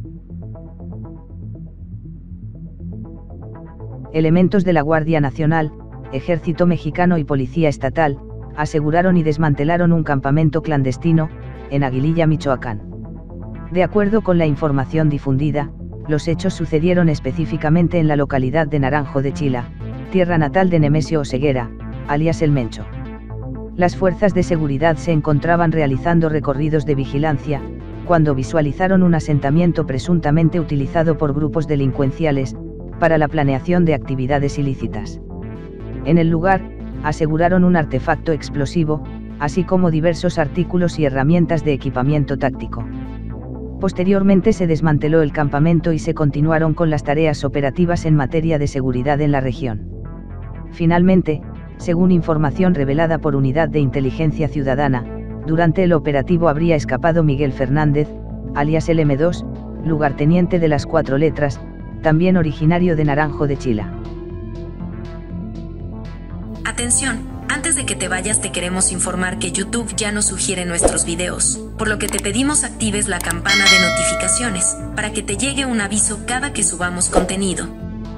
Elementos de la Guardia Nacional, Ejército Mexicano y Policía Estatal aseguraron y desmantelaron un campamento clandestino en Aguililla, Michoacán. De acuerdo con la información difundida, los hechos sucedieron específicamente en la localidad de Naranjo de Chila, tierra natal de Nemesio Oseguera, alias El Mencho. Las fuerzas de seguridad se encontraban realizando recorridos de vigilancia, cuando visualizaron un asentamiento presuntamente utilizado por grupos delincuenciales, para la planeación de actividades ilícitas. En el lugar, aseguraron un artefacto explosivo, así como diversos artículos y herramientas de equipamiento táctico. Posteriormente se desmanteló el campamento y se continuaron con las tareas operativas en materia de seguridad en la región. Finalmente, según información revelada por Unidad de Inteligencia Ciudadana, durante el operativo habría escapado Miguel Fernández, alias el M2, lugarteniente de las 4 letras, también originario de Naranjo de Chila. Atención, antes de que te vayas te queremos informar que YouTube ya nos sugiere nuestros videos, por lo que te pedimos actives la campana de notificaciones, para que te llegue un aviso cada que subamos contenido.